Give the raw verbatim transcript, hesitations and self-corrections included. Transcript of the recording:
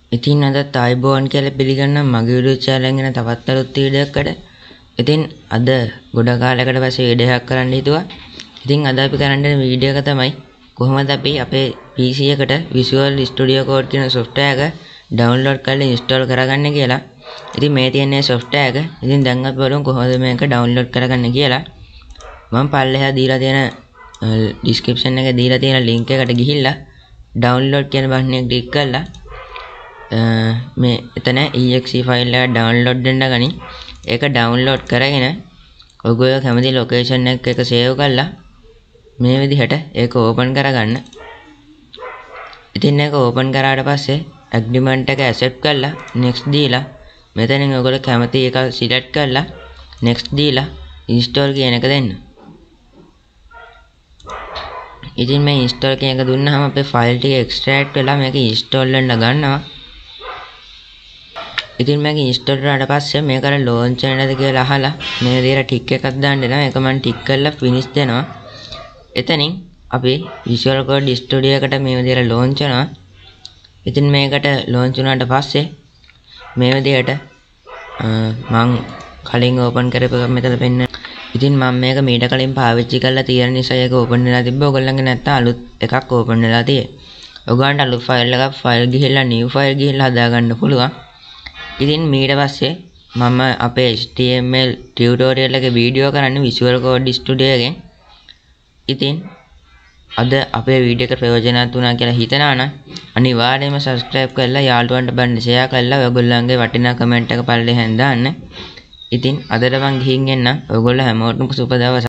ඉතින් අද තායිබෝන් කියලා පිළිගන්න මගේ YouTube channel එකෙන් තවත් අලුත් වීඩියෝ එකකට. ඉතින් අද ගොඩ කාලයකට පස්සේ වීඩියෝ එකක් කරන්න හිතුවා. ඉතින් අද අපි කරන්න යන වීඩියෝ එක තමයි කොහොමද අපි අපේ P C එකට Visual Studio Code කියන software එක download කරලා install කරගන්න කියලා. ඉතින් මේ තියෙන software එක. ඉතින් දැන් අපි බලමු කොහොමද මේක download කරගන්න කියලා. මම පල්ලෙහා දීලා තියෙන description එකේ දීලා තියෙන link එකට ගිහිල්ලා download කියන බටන් එක ක්ලික් කරලා මේ එතන exe file එක download වෙන්න ගනි. ඒක download කරගෙන ඔයගොල්ලෝ කැමති location එක එක save කරලා මේ විදිහට ඒක open කරගන්න. ඉතින් ඒක open කරාට පස්සේ agreement එක accept කරලා next දීලා මෙතනින් ඔයගොල්ලෝ කැමති එක select කරලා next දීලා install කියන එක දෙන්න. ඉතින් මේ install කියන එක දුන්නාම අපේ file ටික extract වෙලා මේක install වෙන්න ගන්නවා. ඉතින් මේක install කරාට පස්සේ මේක අර launch වෙනවද කියලා අහලා මේ විදිහට tick එකක් දාන්න දෙනවා. ඒක මම tick කරලා finish දෙනවා. එතනින් අපි Visual Code Studio එකට මේ විදිහට launch වෙනවා. ඉතින් මේකට launch වුණාට පස්සේ මේ විදිහට මම කලින් open කරපු එක මෙතන පෙන්න. ඉතින් මම මේක මීට කලින් පාවිච්චි කරලා තියෙන නිසා ඒක open වෙලා තිබ්බ. ඔයගොල්ලන්ගේ නැත්නම් අලුත් එකක් open වෙලා තියෙයි. ඔයගොල්ලන්ට අලුත් file එකක් file ගිහිල්ලා new file ගිහිල්ලා හදාගන්න පුළුවන්. ඉතින් ඊට පස්සේ මම අපේ H T M L tutorial එකේ වීඩියෝ කරන්නේ Visual Code Studio එකෙන්. ඉතින් අද අපේ වීඩියෝ එක ප්‍රයෝජනවත් වුණා කියලා හිතනවා නම් අනිවාර්යයෙන්ම subscribe කරලා යාළුවන්ට බන්න share කරලා ඔයගොල්ලන්ගේ වටිනා comment එක පල්ලෙහෙන් දාන්න. ඉතින් අදට මං ගිහින් එන්න. ඔයගොල්ලෝ හැමෝටම සුබ දවසක්.